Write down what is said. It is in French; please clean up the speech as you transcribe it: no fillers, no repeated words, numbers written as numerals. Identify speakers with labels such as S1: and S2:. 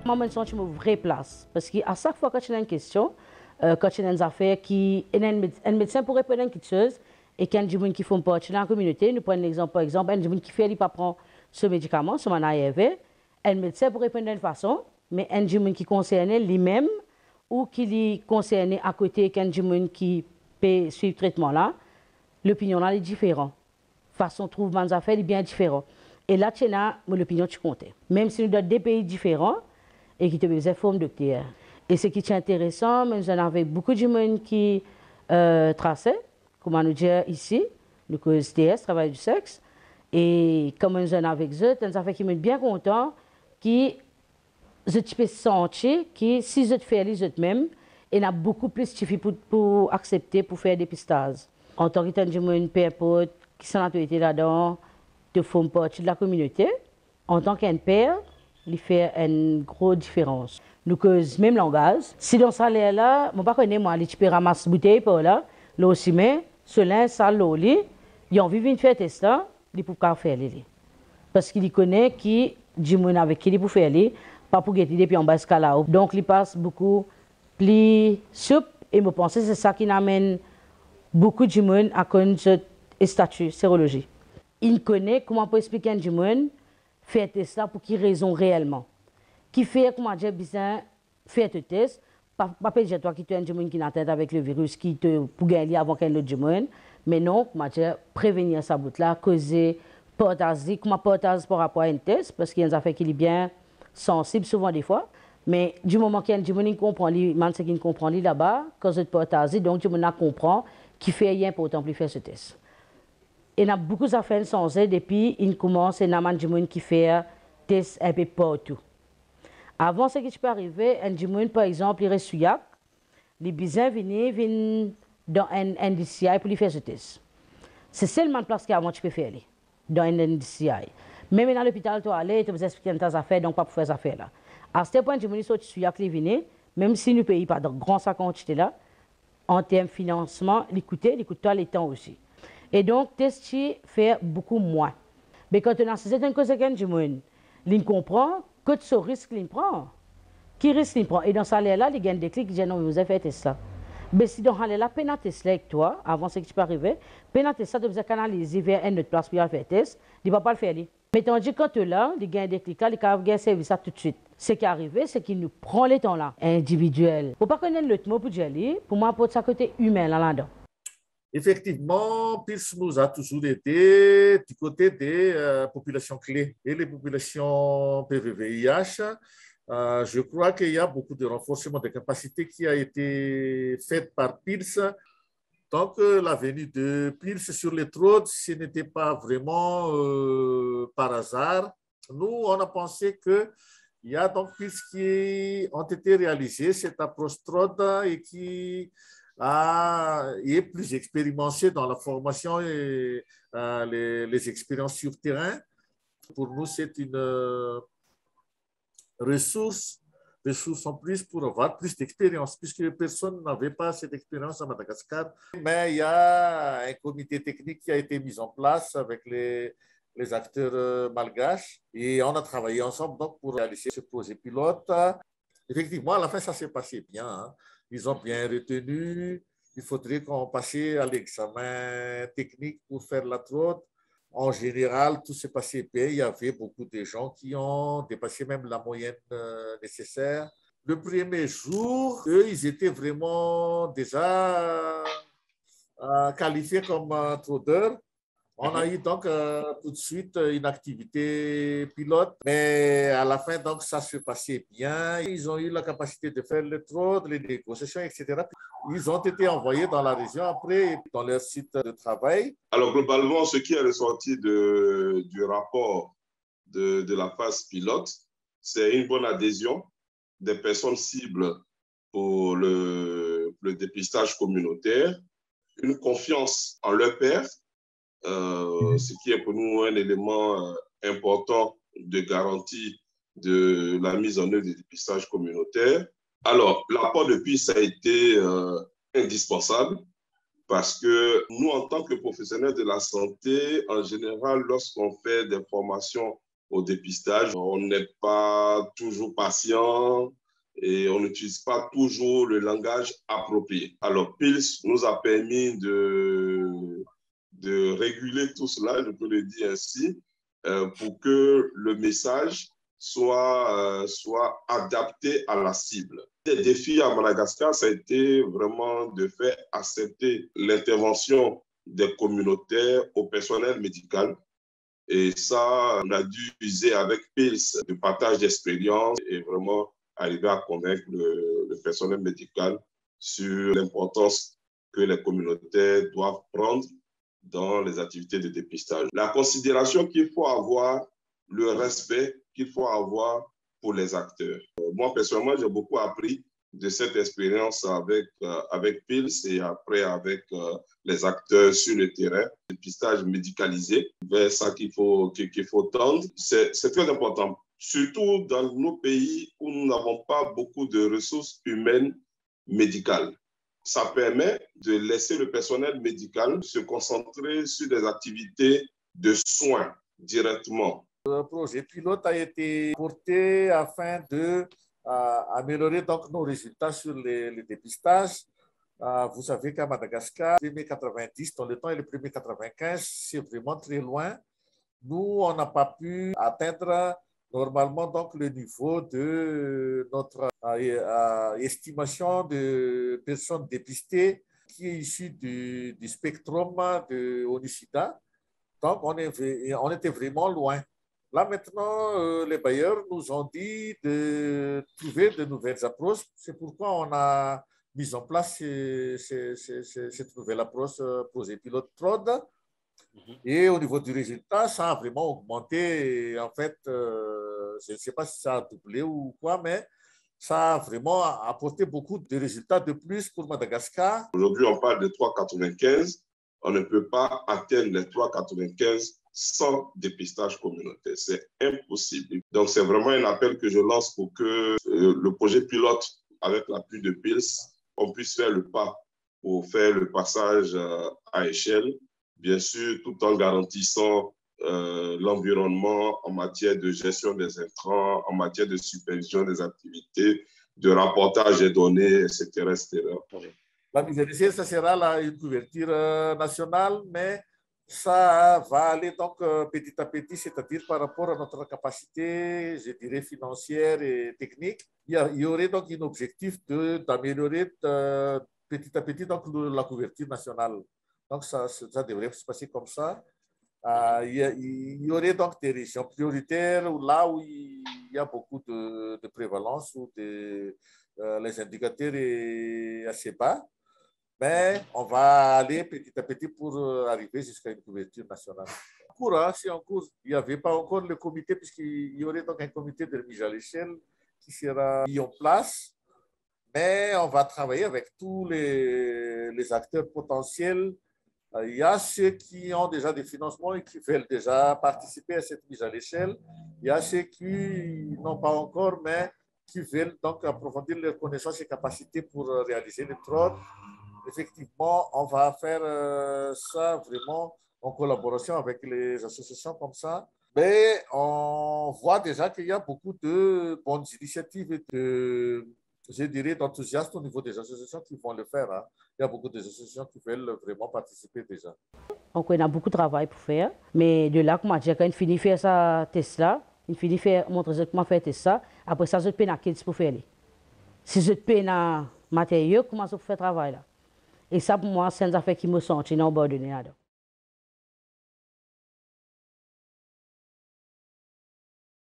S1: Moi, je me sens une vraie place. Parce qu'à chaque fois que tu as une question, quand tu as une affaire qui. Un médecin pourrait répondre à une chose, et quand il y a des gens qui font partie de la communauté, nous prenons l'exemple, par exemple, un gens qui fait, il pas prendre ce médicament, ce man ARV, un médecin pourrait répondre d'une façon, mais un gens qui concerne lui-même, ou qui est concerné à côté, quand gens qui peut suivre le traitement là, l'opinion là est différente. Façon de trouver mes affaires est bien différente. Et là, tu as l'opinion tu comptes. Même si nous sommes deux pays différents et qui te besoin forme docteur. Et ce qui est intéressant, nous en avons beaucoup de gens qui traçaient, comment nous dire ici, le STS, travail du sexe. Et comme nous en avons avec eux, nous avons qui sont bien contents, qui je peux sentir que si je fais les autres même, il y a beaucoup plus de pour accepter, pour faire des dépistage. En tant que gens, peu importe, qui sont autorité là-dedans, de font partie de la communauté, en tant qu'un père, il fait une grosse différence. Nous causons même langage. Si dans ce salaire-là, je ne connais pas, moi, je peux ramasser bouteille par là, là aussi, mais cela, ça, l'oli, ils ont envie de faire test, ils ne peuvent pas faire les. Parce qu'il connaît qui, du monde avec qui il peut faire les, pas pour guetter depuis en bas là. Donc, il passe beaucoup plus souple, et je pense que c'est ça qui amène beaucoup de monde à connaître ce statut sérologie. Il connaît comment peut expliquer à un monde faire test là pour qui raison réellement. Qui fait comment dire besoin faire ce test, pas dire toi qui tu es un monde qui n'a tête avec le virus qui te pour gagner avant qu'un autre monde, mais non comment dire prévenir ça bout là, causer partager comment partager par rapport à un test parce qu'il y a des affaires qui est bien sensible souvent des fois. Mais du moment qu'il y a un monde qui comprend, man qui comprend là-bas, quand je partage, donc du monde comprend qui fait rien important pour faire ce test. Il y a beaucoup d'affaires sans aide et puis il commence à y avoir des gens qui font test un peu partout. Avant ce qui peut arriver, un gens par exemple, il reste sur Yak, les bisons viennent dans un NDCI pour lui faire ce test. C'est seulement la place qu'avant tu peux faire dans un NDCI. Même dans l'hôpital, tu vas aller, tu vas expliquer tes affaires, donc pas pour faire ces affaires-là. À ce point, les gens sont sur Yak, même si nous ne payons pas de grandes quantités là, en termes de financement, ils coûtent les temps aussi. Et donc, tester fait beaucoup moins. Mais quand on a certaines conséquences du monde, il comprend que ce risque qu'il prend. Qui risque qu'il prend? Et dans ce là il y a un déclic qui dit non, vous avez fait ça. Mais si dans ce là peine test avec toi, avant ce qui peut arriver, peine test ça, tu vas canaliser vers une autre place pour faire test, il ne va pas le faire. Mais tandis que quand tu es là, il y a un déclic, il y a un service tout de suite. Ce qui est arrivé, c'est qu'il nous prend le temps là, individuel. Pour ne pas connaître l'autre mot pour dire, pour moi, pour ça côté humain là-dedans.
S2: Effectivement, Pierce nous a toujours été du côté des populations clés et les populations PVVIH. Je crois qu'il y a beaucoup de renforcement des capacités qui a été fait par Pierce. Donc, la venue de Pierce sur les trônes, ce n'était pas vraiment par hasard. Nous, on a pensé qu'il y a donc Pierce qui ont été réalisés, cette approche trône et qui est plus expérimenté dans la formation et les expériences sur terrain. Pour nous, c'est une ressource en plus pour avoir plus d'expérience, puisque personne n'avait pas cette expérience à Madagascar. Mais il y a un comité technique qui a été mis en place avec les acteurs malgaches et on a travaillé ensemble donc, pour réaliser ce projet pilote. Effectivement, à la fin, ça s'est passé bien. Hein. Ils ont bien retenu. Il faudrait qu'on passe à l'examen technique pour faire la trône. En général, tout s'est passé bien. Il y avait beaucoup de gens qui ont dépassé même la moyenne nécessaire. Le premier jour, eux, ils étaient vraiment déjà qualifiés comme traders. On a eu donc tout de suite une activité pilote, mais à la fin, donc, ça se passait bien. Ils ont eu la capacité de faire le trade, les négociations, etc. Ils ont été envoyés dans la région après, dans leur site de travail.
S3: Alors, globalement, ce qui est ressorti du rapport de la phase pilote, c'est une bonne adhésion des personnes cibles pour le dépistage communautaire, une confiance en leur père, ce qui est pour nous un élément important de garantie de la mise en œuvre du dépistage communautaire. Alors, l'apport de PIS a été indispensable parce que nous, en tant que professionnels de la santé, en général, lorsqu'on fait des formations au dépistage. On n'est pas toujours patient et on n'utilise pas toujours le langage approprié. Alors, PILS nous a permis de réguler tout cela, je peux le dire ainsi, pour que le message soit adapté à la cible. Les défis à Madagascar, ça a été vraiment de faire accepter l'intervention des communautaires au personnel médical. Et ça, on a dû user avec PILS du partage d'expérience et vraiment arriver à convaincre le personnel médical sur l'importance que les communautaires doivent prendre dans les activités de dépistage. La considération qu'il faut avoir, le respect qu'il faut avoir pour les acteurs. Moi, personnellement, j'ai beaucoup appris de cette expérience avec PILS et après avec les acteurs sur le terrain. Le dépistage médicalisé, vers ça qu'il faut tendre. C'est très important, surtout dans nos pays où nous n'avons pas beaucoup de ressources humaines médicales. Ça permet de laisser le personnel médical se concentrer sur des activités de soins directement.
S2: Le projet pilote a été porté afin de améliorer donc nos résultats sur les dépistages. Vous savez qu'à Madagascar, les premiers 90, dans le temps, et les premiers 95, c'est vraiment très loin. Nous, on n'a pas pu atteindre normalement donc le niveau de notre estimation de personnes dépistées qui est issue du spectrum de ONU-SIDA. Donc, on était vraiment loin. Là, maintenant, les bailleurs nous ont dit de trouver de nouvelles approches. C'est pourquoi on a mis en place cette nouvelle approche projet pilote TROD. Et au niveau du résultat, ça a vraiment augmenté. En fait, je ne sais pas si ça a doublé ou quoi, mais ça a vraiment apporté beaucoup de résultats de plus pour Madagascar.
S3: Aujourd'hui, on parle de 3,95. On ne peut pas atteindre les 3,95 sans dépistage communautaire. C'est impossible. Donc, c'est vraiment un appel que je lance pour que le projet pilote, avec l'appui de PILS, on puisse faire le pas pour faire le passage à échelle, bien sûr, tout en garantissant l'environnement en matière de gestion des intrants, en matière de supervision des activités, de rapportage des données, etc. etc.
S2: La mise en œuvre, ça sera là une couverture nationale, mais ça va aller donc petit à petit, c'est-à-dire par rapport à notre capacité, je dirais, financière et technique. Il y aurait donc un objectif d'améliorer petit à petit donc, la couverture nationale. Donc, ça devrait se passer comme ça. Il y aurait donc des régions prioritaires là où il y a beaucoup de prévalence, où les indicateurs sont assez bas. Mais on va aller petit à petit pour arriver jusqu'à une couverture nationale. En cours, c'est en cours. Il n'y avait pas encore le comité, puisqu'il y aurait donc un comité de mise à l'échelle qui sera mis en place. Mais on va travailler avec tous les acteurs potentiels. Il y a ceux qui ont déjà des financements et qui veulent déjà participer à cette mise à l'échelle. Il y a ceux qui n'ont pas encore, mais qui veulent donc approfondir leurs connaissances et capacités pour réaliser les TROD. Effectivement, on va faire ça vraiment en collaboration avec les associations comme ça. Mais on voit déjà qu'il y a beaucoup de bonnes initiatives et je dirais, d'enthousiasme au niveau des associations qui vont le faire. Hein. Il y a beaucoup d'associations qui veulent vraiment participer déjà.
S1: Donc, on a beaucoup de travail pour faire. Mais de là, comment dire, quand on finit de faire ça, test là, il finit de montrer comment faire test ça. Après ça, je peux à qui pour faire. Si je peux à matériaux, comment je peux faire travail là. Et ça, pour moi, c'est une affaire qui me sent dans le bord de